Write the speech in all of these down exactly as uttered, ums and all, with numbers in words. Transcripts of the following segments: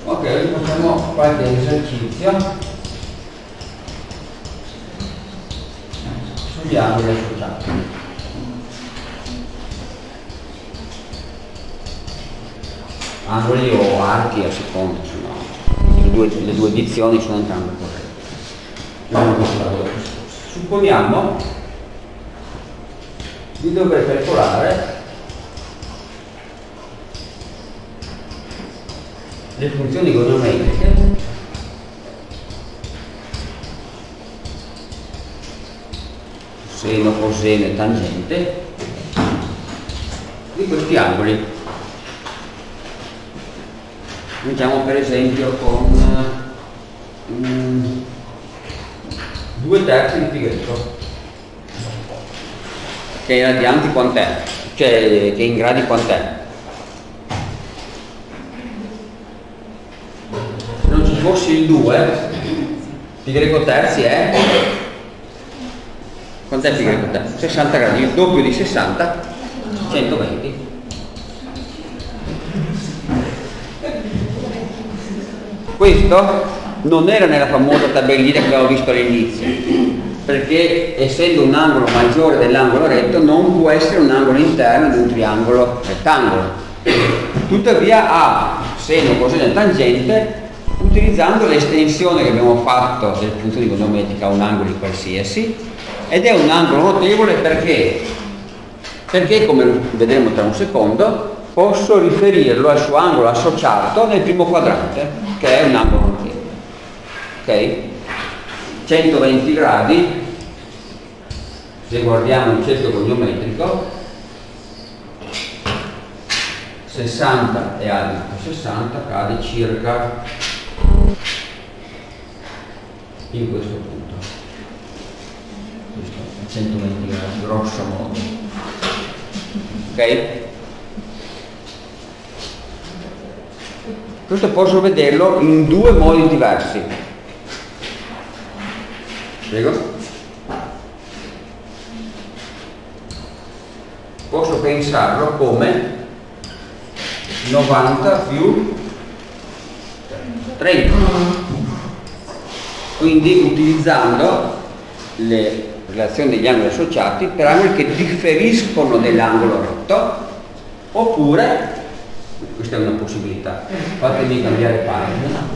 Ok, oggi facciamo qualche esercizio sugli angoli associati. Angoli o archi a seconda, insomma, le due, le due edizioni sono entrambe corrette. Supponiamo di dover calcolare le funzioni goniometriche seno, coseno e tangente di questi angoli. Cominciamo per esempio con um, due terzi di pi greco, che in radianti quant'è? Cioè che in gradi quant'è? Se non ci fosse il due, pi greco terzi è? Quant'è pi greco terzi? sessanta gradi, il doppio di sessanta, centoventi. Questo non era nella famosa tabellina che abbiamo visto all'inizio, perché essendo un angolo maggiore dell'angolo retto non può essere un angolo interno di un triangolo rettangolo. Tuttavia ha seno, coseno e tangente utilizzando l'estensione che abbiamo fatto delle funzioni goniometriche a un angolo qualsiasi, ed è un angolo notevole perché, perché come vedremo tra un secondo, posso riferirlo al suo angolo associato nel primo quadrante, che è un angolo notevole. Ok? centoventi gradi, se guardiamo il cerchio goniometrico, sessanta e alto sessanta cade circa in questo punto. Questo è centoventi gradi, grosso modo. Ok? Questo posso vederlo in due modi diversi. Prego? Posso pensarlo come novanta più trenta. Quindi utilizzando le relazioni degli angoli associati per angoli che differiscono dell'angolo retto, oppure questa è una possibilità, fatemi cambiare pagina,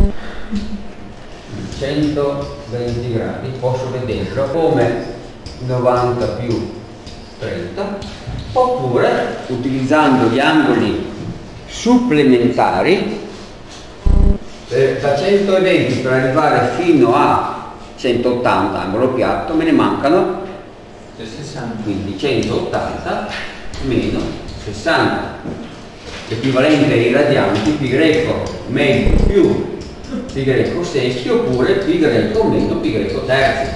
centoventi gradi, posso vederlo come novanta più trenta, oppure utilizzando gli angoli supplementari eh, da centoventi per arrivare fino a centottanta, angolo piatto, me ne mancano sessanta, quindi centottanta meno sessanta. L'equivalente ai radianti, pi greco medio più pi greco sesti, oppure pi greco meno pi greco terzi.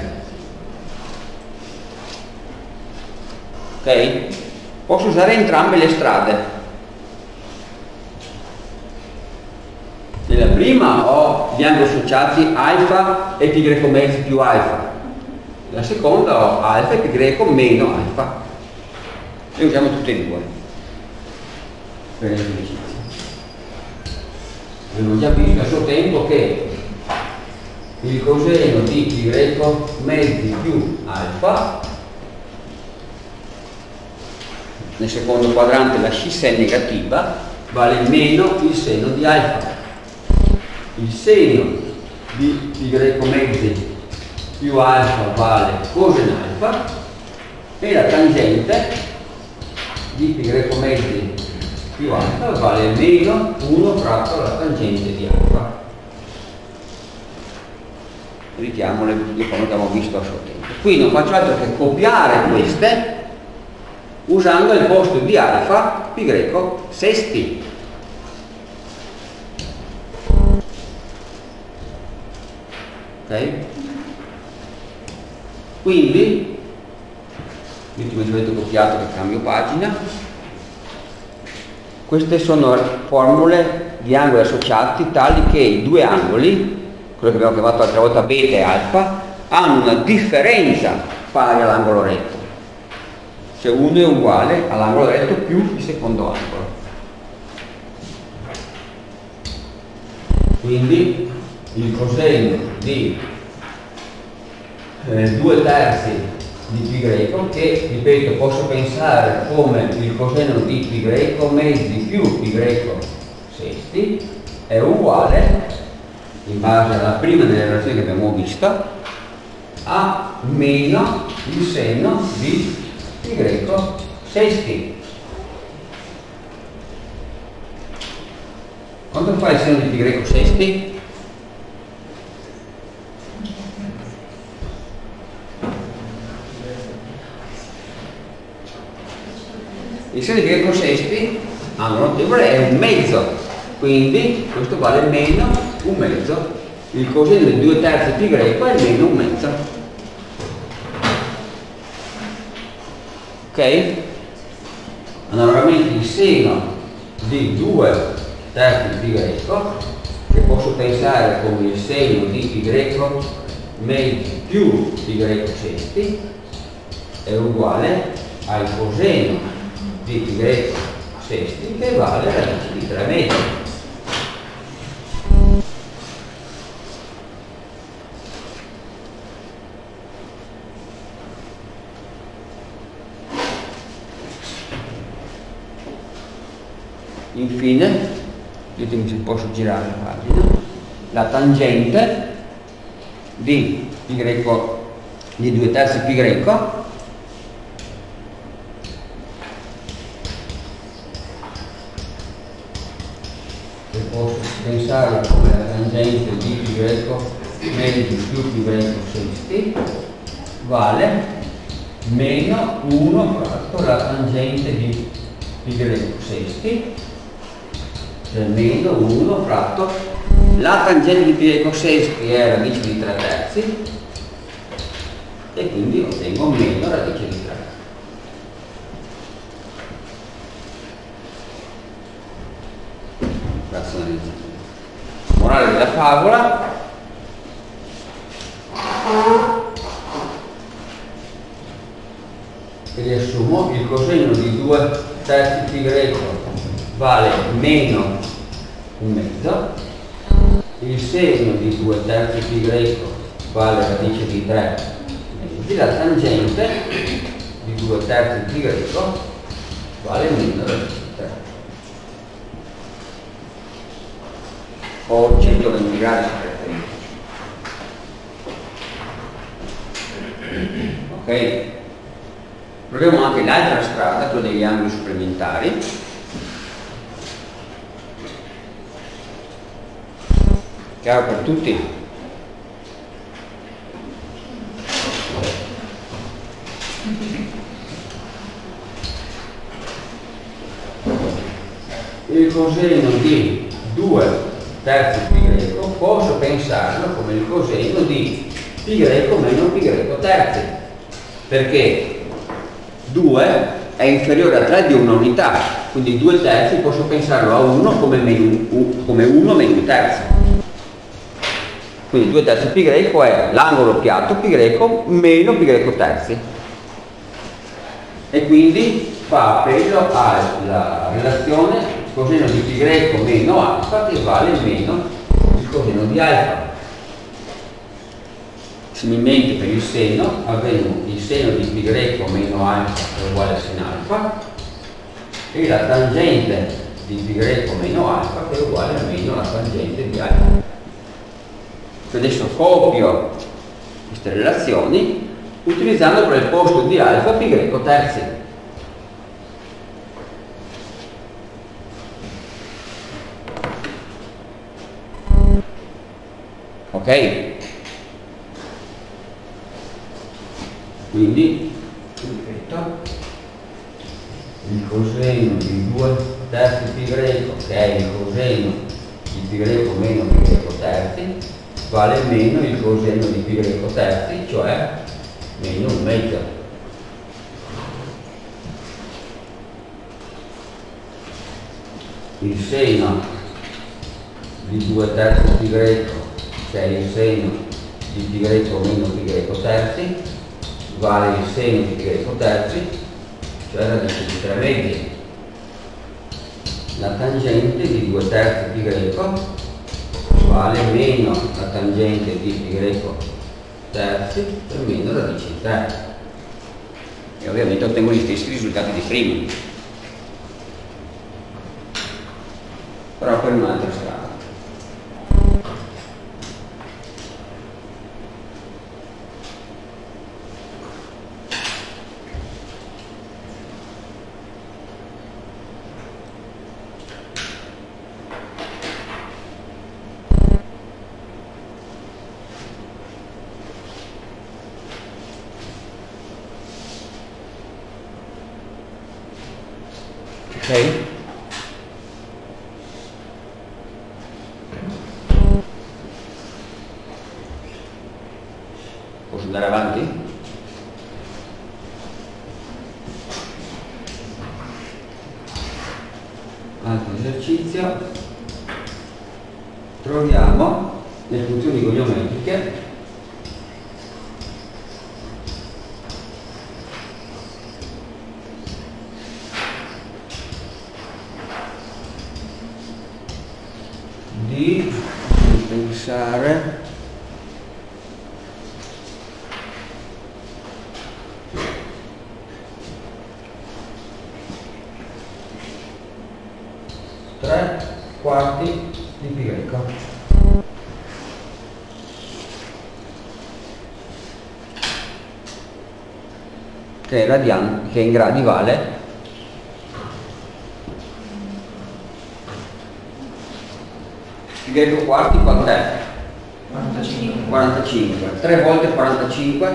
Ok? Posso usare entrambe le strade. Nella prima ho gli angoli associati alfa e pi greco mezzi più alfa. Nella seconda ho alfa e pi greco meno alfa. E usiamo tutte e due per l'esercizio. Abbiamo già visto a suo tempo che il coseno di pi greco mezzi più alfa, nel secondo quadrante la scis è negativa, vale meno il seno di alfa. Il seno di pi greco mezzi più alfa vale coseno alfa, e la tangente di pi greco mezzi più alfa vale meno uno fratto la tangente di alfa. Richiamo le due cose che abbiamo visto a suo tempo. Qui non faccio altro che copiare queste usando al posto di alfa pi greco sesti. Ok? Quindi, l'ultimo che avete copiato che cambio pagina. Queste sono formule di angoli associati tali che i due angoli, quello che abbiamo chiamato l'altra volta beta e alfa, hanno una differenza pari all'angolo retto. Cioè uno è uguale all'angolo retto più il secondo angolo. Quindi il coseno di eh, due terzi di pi greco, che ripeto posso pensare come il coseno di pi greco mezzi più pi greco sesti, è uguale, in base alla prima delle relazioni che abbiamo visto, a meno il seno di pi greco sesti. Quanto fa il seno di pi greco sesti? Il seno di pi greco sesti, angolo notevole, è un mezzo, quindi questo vale meno un mezzo. Il coseno di due terzi pi greco è meno un mezzo. Ok? Analogamente il seno di due terzi pi greco, che posso pensare come il seno di pi greco mezzi più pi greco sesti, è uguale al coseno di pi greco sesti, che vale radice di tre mezzi. Infine, ditemi se posso girare la pagina, la tangente di pi greco di due terzi pi greco che posso pensare come la tangente di pi greco mezzo più pi greco sesti vale meno uno fratto la tangente di pi greco sesti, cioè meno uno fratto la tangente di pi greco sesti è radice di tre terzi e quindi ottengo meno radice di tre. Razionalizzazione. Morale della favola: riassumo, il coseno di due terzi pi greco vale meno un mezzo, il seno di due terzi pi greco vale radice di tre mezzi, la tangente di due terzi pi greco vale meno radice di tre. O centoventi gradi preferiti. Ok? Proviamo anche l'altra strada, quella degli angoli supplementari. Chiaro per tutti? Il coseno di due terzi pi greco posso pensarlo come il coseno di pi greco meno pi greco terzi, perché due è inferiore a tre di una unità, quindi due terzi posso pensarlo a uno come uno meno un terzo. Quindi due terzi pi greco è l'angolo piatto pi greco meno pi greco terzi. E quindi fa appello alla relazione coseno di pi greco meno alfa, che vale meno il coseno di alfa. Similmente per il seno avremo il seno di pi greco meno alfa è uguale a sin alfa e la tangente di pi greco meno alfa che è uguale a meno la tangente di alfa. Adesso copio queste relazioni utilizzando per il posto di alfa pi greco terzi. Ok? Quindi, ripeto, il coseno di due terzi pi greco, che è il coseno di pi greco meno pi greco terzi, vale meno il coseno di pi greco terzi, cioè meno un mezzo. Il seno di due terzi pi greco, che è il seno di pi greco meno pi greco terzi, vale il seno di pi greco terzi, cioè radice di tre mezzi. La tangente di due terzi pi greco uguale meno la tangente di pi greco terzi per meno radice di tre. E ovviamente ottengo gli stessi risultati di prima, però per un'altra strada. Ok? Posso andare avanti? Altro esercizio. Troviamo le funzioni goniometriche di pensare tre quarti di pi greco. Che è, radian, che in gradi vale pi greco quarti quant'è? quarantacinque. quarantacinque. tre volte quarantacinque?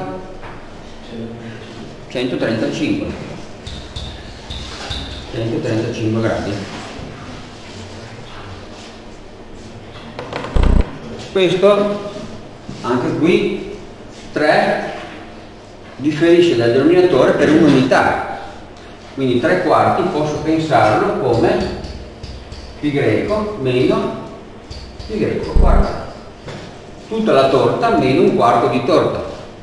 centotrentacinque. centotrentacinque gradi. Questo, anche qui, tre differisce dal denominatore per un'unità. Quindi tre quarti posso pensarlo come pi greco meno pi greco quarto. Tutta la torta meno un quarto di torta.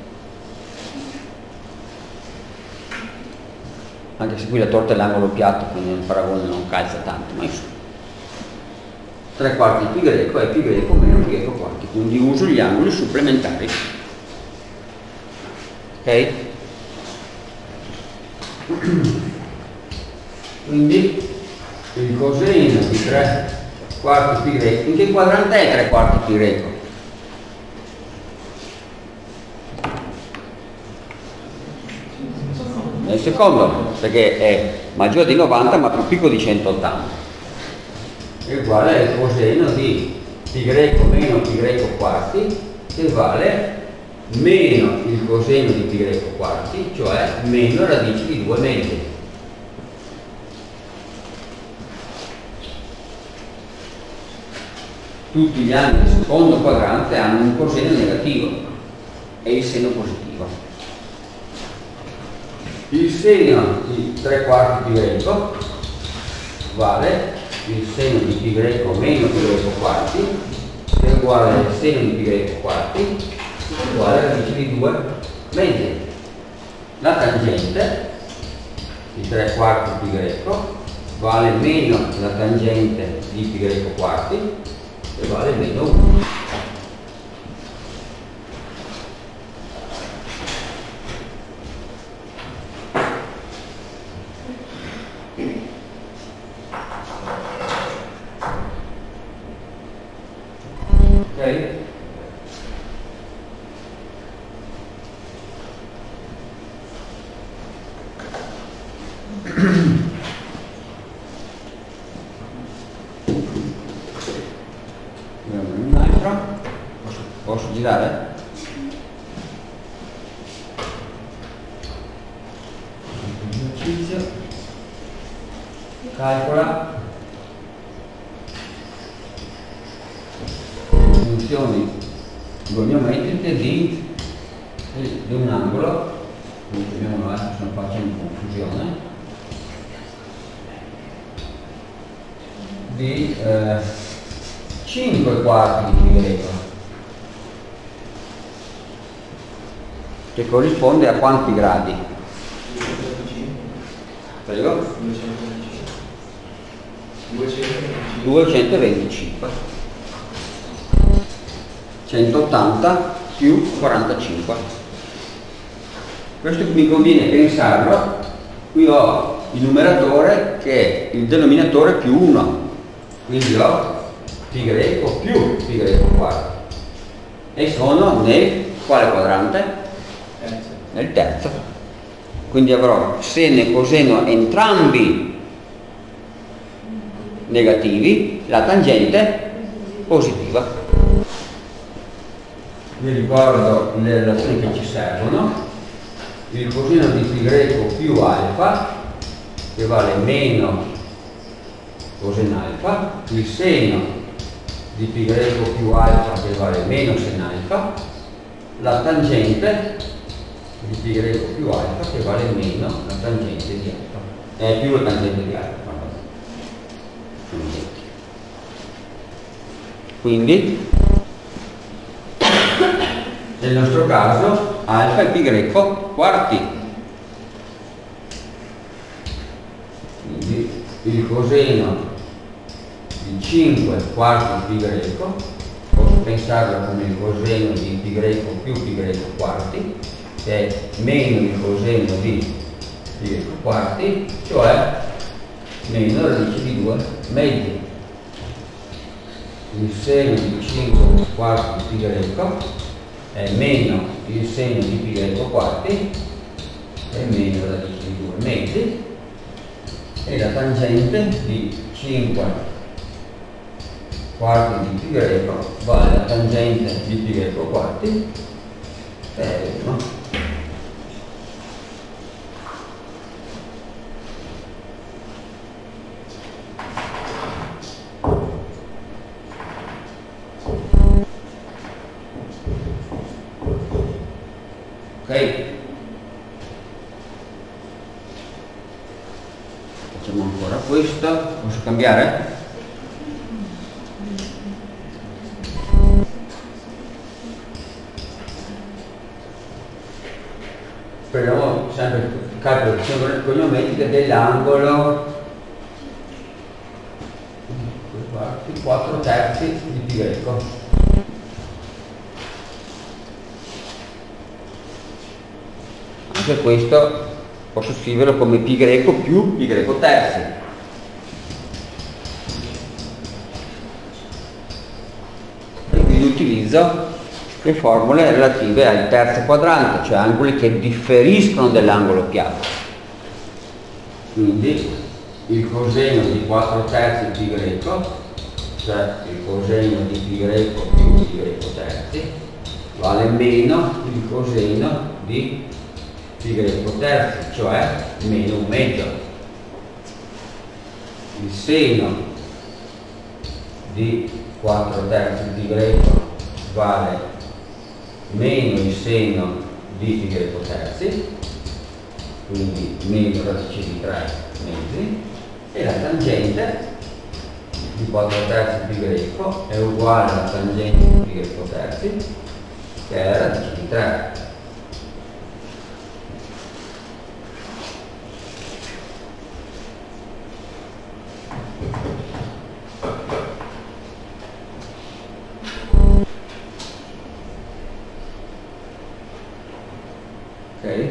Anche se qui la torta è l'angolo piatto, quindi il paragone non calza tanto, ma insomma. tre quarti pi greco è pi greco meno pi greco quarti, quindi uso gli angoli supplementari. Ok? Quindi il coseno di tre quarti pi greco, in che quadrante è tre quarti pi greco? Nel secondo, perché è maggiore di novanta ma più piccolo di centottanta. È uguale al coseno di pi greco meno pi greco quarti, che vale meno il coseno di pi greco quarti, cioè meno radice di due mezzi. Tutti gli angoli del secondo quadrante hanno un coseno negativo e il seno positivo. Il seno di tre quarti pi greco vale il seno di pi greco meno pi greco quarti, che è uguale al seno di pi greco quarti, uguale alla radice di due mezzi. La tangente di tre quarti pi greco vale meno la tangente di pi greco quarti, che vale meno uno. Ok? Un altro. Posso, posso girare? Esercizio. Calcola funzioni goniometriche di, di un angolo, quindi abbiamo adesso sono facendo confusione, di eh, cinque quarti di pi greco, che corrisponde a quanti gradi? Prego? duecentoventicinque. centottanta più quarantacinque. Questo mi conviene pensarlo, qui ho il numeratore che è il denominatore più uno, quindi ho pi greco più pi greco quarto, e sono nel quale quadrante? Nel terzo. Quindi avrò seno e coseno entrambi negativi, la tangente positiva. Vi ricordo le relazioni che ci servono: il coseno di pi greco più alfa, che vale meno coseno alfa, il seno di pi greco più alfa, che vale meno sen alfa, la tangente di pi greco più alfa, che vale meno la tangente di alfa, eh, più la tangente di alfa. Quindi nel nostro caso alfa è pi greco quarti, quindi il coseno di cinque quarti pi greco posso pensarlo come il coseno di pi greco più pi greco quarti, che è meno il coseno di pi greco quarti, cioè meno radice di due mezzi. Il seno di cinque quarti pi greco è meno il seno di pi greco quarti, è meno radice di due mezzi, e la tangente di cinque quarti di pi greco vale la tangente di pi greco quarti, è uno. Ok, facciamo ancora questo. Posso cambiare? Prendiamo sempre il calcolo di trigonometrica dell'angolo quattro terzi di pi greco. Anche questo posso scriverlo come pi greco più pi greco terzi. E quindi utilizzo le formule relative al terzo quadrante, cioè angoli che differiscono dell'angolo piatto. Quindi il coseno di quattro terzi pi greco, cioè il coseno di pi greco più pi greco terzi, vale meno il coseno di pi greco terzi, cioè meno un mezzo. Il seno di quattro terzi pi greco vale meno il seno di pi greco terzi, quindi meno radice di tre mezzi, e la tangente di quattro terzi pi greco è uguale alla tangente di pi greco terzi, che è radice di tre. Ok?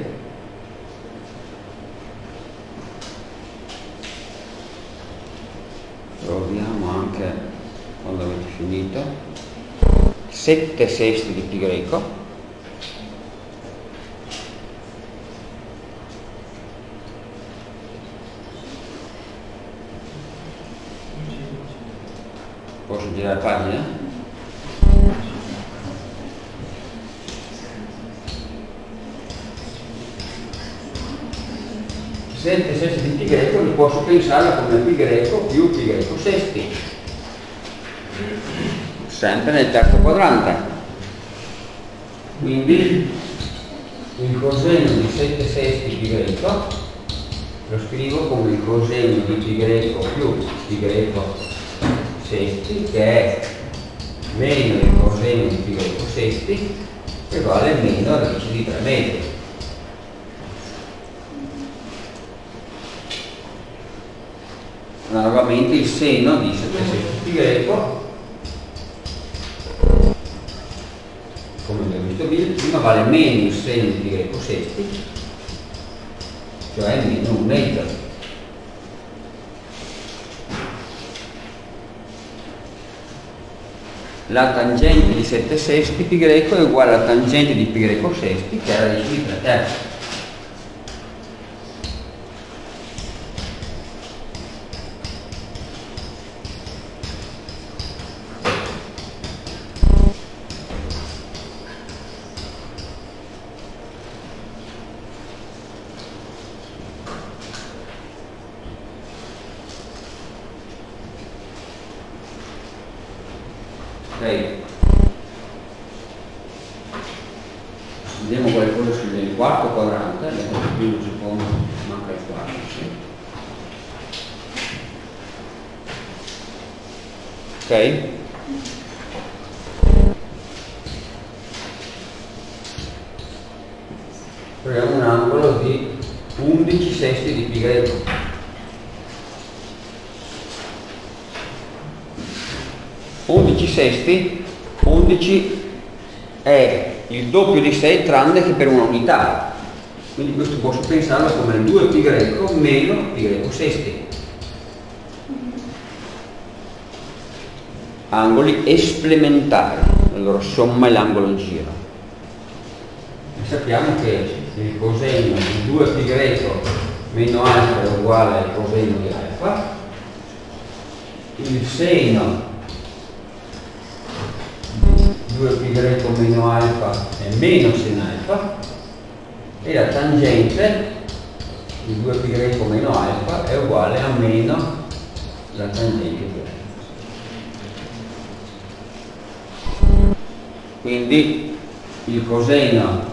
Proviamo anche, quando avete finito, sette sesti di pi greco. Posso girare pagina? sette sesti di pi greco li posso pensare come pi greco più pi greco sesti, sempre nel terzo quadrante. Quindi il coseno di sette sesti pi greco lo scrivo come il coseno di pi greco più pi greco sesti, che è meno il coseno di pi greco sesti, che vale meno radice di tre mezzi. Analogamente il seno di sette sesti pi greco prima vale meno il segno di pi greco sesti, cioè meno un mezzo. La tangente di sette sesti pi greco è uguale alla tangente di pi greco sesti, che è radice di tre terzi. Vediamo qualcosa sul quarto quadrante, adesso il primo secondo, manca il quarto, sì. Ok? Proviamo un angolo di undici sesti di pi greco. undici sesti, undici è il doppio di sei tranne che per una unità, quindi questo posso pensarlo come due pi greco meno pi greco sesti. Angoli esplementari, la loro somma è l'angolo giro. E sappiamo che il coseno di due pi greco meno alfa è uguale al coseno di alfa, il seno due pi greco meno alfa è meno sin alfa e la tangente di due pi greco meno alfa è uguale a meno la tangente di alfa. Quindi il coseno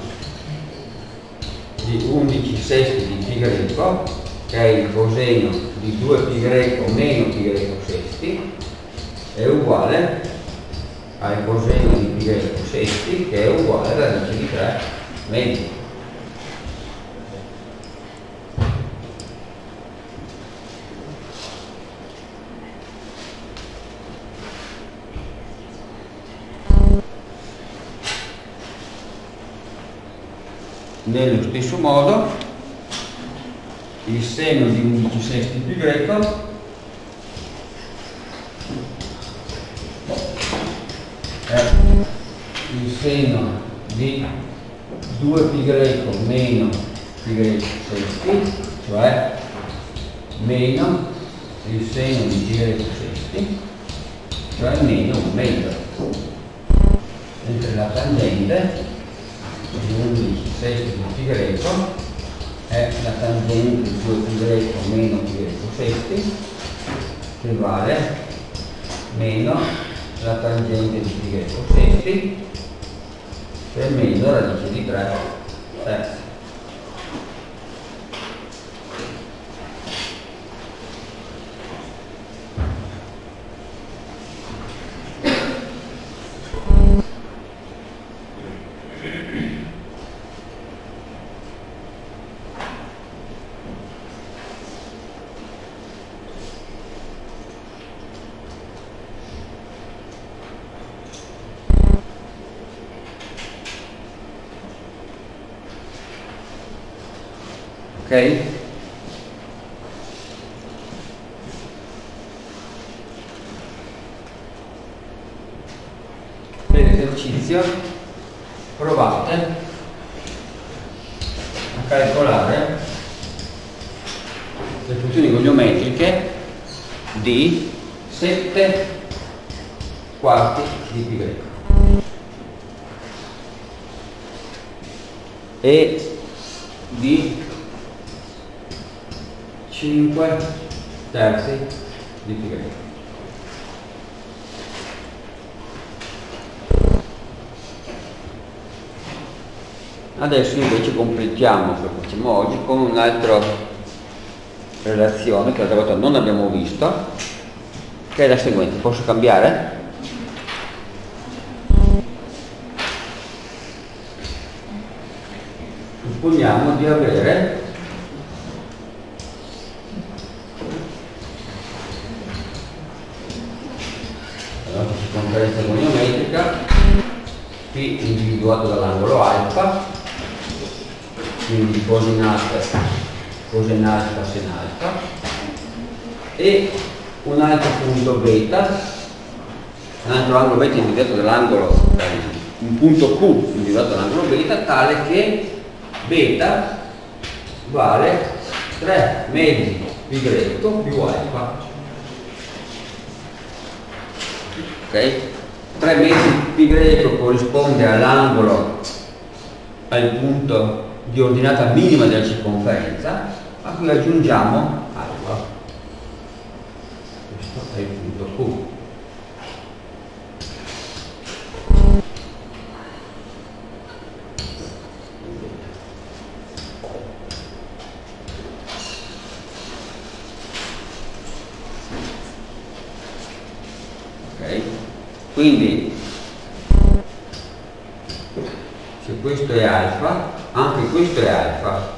di undici sesti di pi greco, che è il coseno di due pi greco meno pi greco sesti, è uguale al coseno di pi greco sesti, che è uguale alla radice di tre mezzi. Nello stesso modo il seno di undici sesti pi greco è il seno di due pi greco meno pi greco sesti, cioè meno il seno di pi greco sesti, cioè meno un mezzo, mentre la tangente di undici sesti di pi greco è la tangente di due pi greco meno pi greco sesti, che vale meno la tangente di pi greco sesti per meno radice di tre terzi. Ok? Per l'esercizio provate a calcolare le funzioni goniometriche di sette quarti di pi greco e di cinque terzi di pi greco. Adesso invece completiamo quello che facciamo oggi con un'altra relazione che l'altra volta non abbiamo visto, che è la seguente. Posso cambiare? Supponiamo di avere la nostra circonferenza goniometrica P individuato dall'angolo alfa, quindi cosinate, cosinalfa, sinalfa, e un altro punto beta, un altro angolo beta individuato dall'angolo, un punto Q individuato dall'angolo beta, tale che beta vale tre mezzi pi greco più alfa. Ok? tre mezzi pi greco corrisponde all'angolo, al punto di ordinata minima della circonferenza, a cui aggiungiamo alfa. Questo è il punto Q. Quindi se questo è alfa, anche questo è alfa,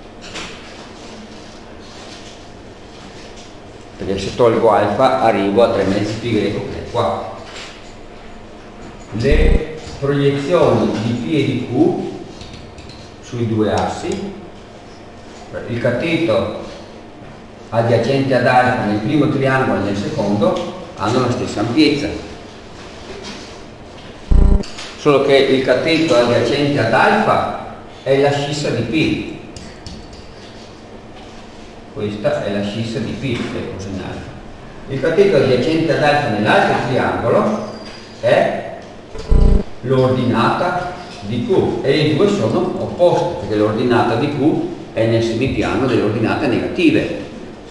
perché se tolgo alfa arrivo a tre mezzi pi greco, che è qua. Le proiezioni di P e di Q sui due assi, il cateto adiacente ad alfa nel primo triangolo e nel secondo hanno la stessa ampiezza, solo che il cateto adiacente ad alfa è la scissa di P. Questa è la scissa di P del coseno alfa. Il cateto adiacente ad alfa nell'altro triangolo è l'ordinata di Q, e i due sono opposti, perché l'ordinata di Q è nel semipiano delle ordinate negative.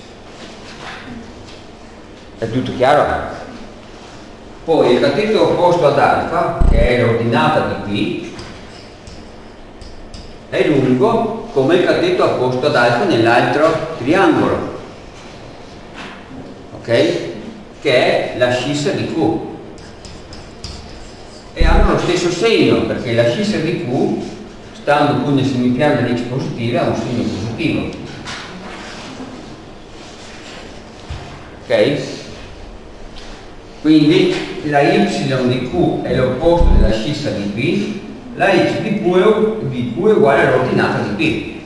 È tutto chiaro? Poi il cateto opposto ad alfa, che è l'ordinata di P, è lungo come il cateto opposto ad alfa nell'altro triangolo, ok? Che è la scissa di Q, e hanno lo stesso segno, perché la scissa di Q, stando qui nel semipiano delle x positive, ha un segno positivo, ok? Quindi la y di Q è l'opposto della scissa di P, la x di Q è, di Q è uguale all'ordinata di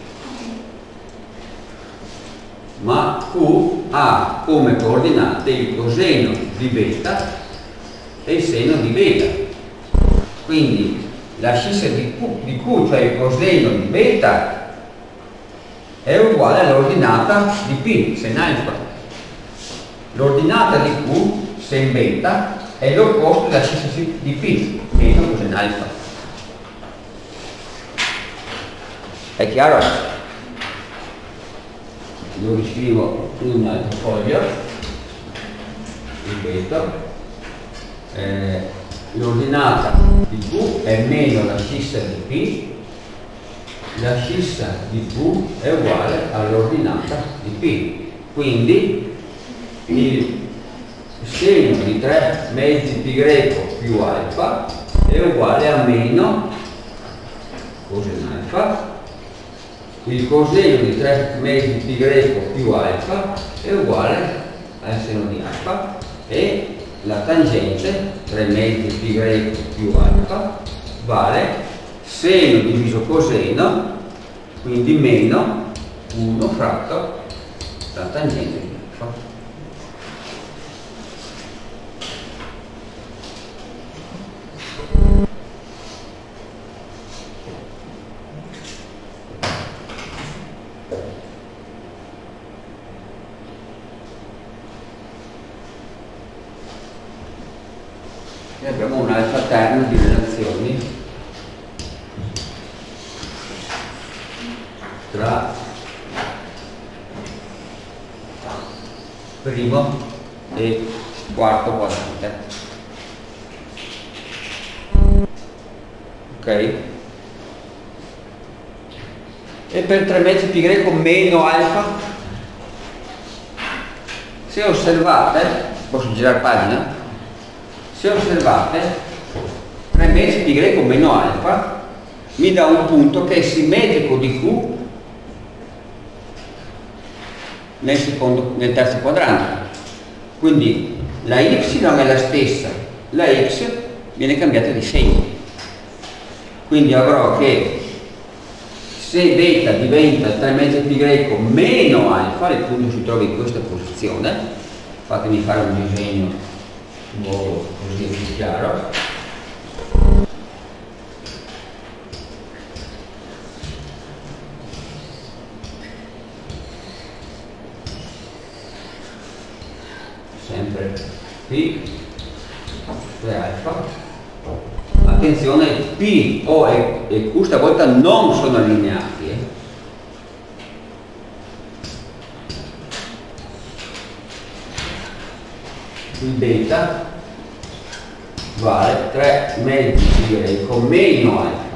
P. Ma Q ha come coordinate il coseno di beta e il seno di beta. Quindi la scissa di Q, di Q, cioè il coseno di beta, è uguale all'ordinata di P, sen alfa. L'ordinata di Q, sen beta, è l'opposto della scissa di P, meno coseno alfa. È chiaro? Lo riscrivo in un altro foglio, ripeto, eh, l'ordinata di Q è meno la scissa di P, la scissa di Q è uguale all'ordinata di P, quindi il seno di tre mezzi pi greco più alfa è uguale a meno coseno alfa, il coseno di tre mezzi pi greco più alfa è uguale al seno di alfa, e la tangente tre mezzi pi greco più alfa vale seno diviso coseno, quindi meno uno fratto la tangente di alfa. E abbiamo un alfa terno di relazioni tra primo e quarto quadrante, ok? E per tre mezzi pi greco meno alfa, se osservate, posso girare pagina? Se osservate, tre mezzi pi greco meno alfa mi dà un punto che è simmetrico di Q nel, secondo, nel terzo quadrante. Quindi la y è la stessa, la x viene cambiata di segno. Quindi avrò che se beta diventa tre mezzo pi greco meno alfa, il punto si trova in questa posizione, fatemi fare un disegno nuovo così è più chiaro. Sempre P tre alfa. Attenzione, P, O e, e Q stavolta non sono allineati. Eh. Il beta vale tre mezzi pi greco meno alfa.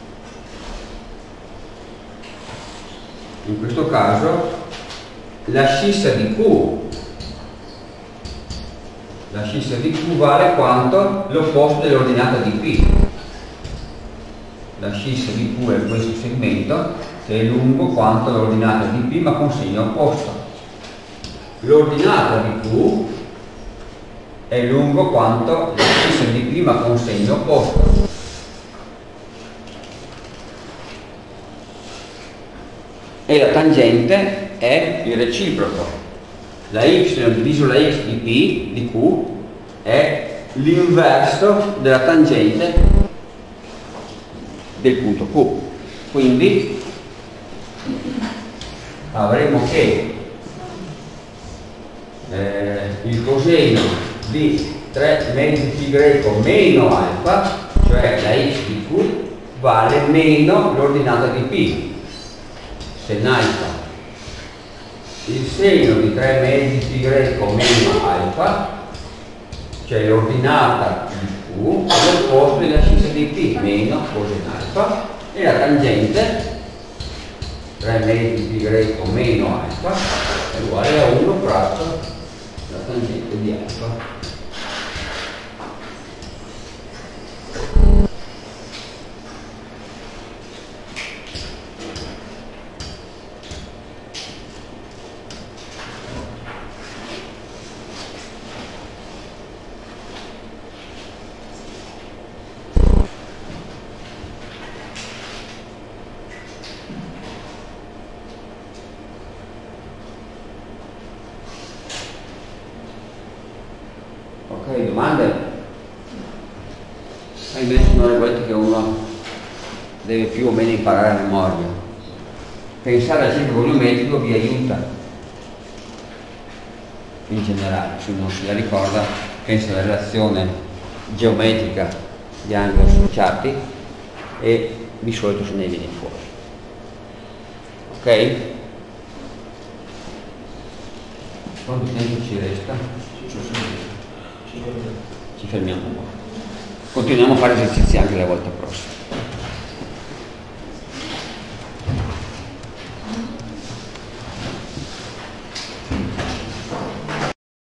In questo caso l'ascissa di Q l'ascissa di Q vale quanto l'opposto dell'ordinata di P. L'ascissa di Q è questo segmento che è lungo quanto l'ordinata di P ma con segno opposto. L'ordinata di Q è lungo quanto l'ascissa di P ma con segno opposto. E la tangente è il reciproco. La y diviso la x di P, di Q, è l'inverso della tangente del punto Q. Quindi avremo che eh, il coseno di tre mezzi pi greco meno alfa, cioè la x di Q, vale meno l'ordinata di P. Se in alfa il seno di tre mezzi pi greco meno alfa, cioè l'ordinata di Q, è l'opposto dell'ascissa di P meno coseno alfa, e la tangente tre mezzi pi greco meno alfa è uguale a uno fratto la tangente di alfa. Ok, domande? Ahimè sono le volte che uno deve più o meno imparare a memoria. Pensare al ciclo volumetrico vi aiuta in generale, se non se la ricorda pensa alla relazione geometrica di angoli associati e di solito se ne viene fuori. Ok? Quanto tempo ci resta? Ci fermiamo un po'. Continuiamo a fare esercizi anche la volta prossima.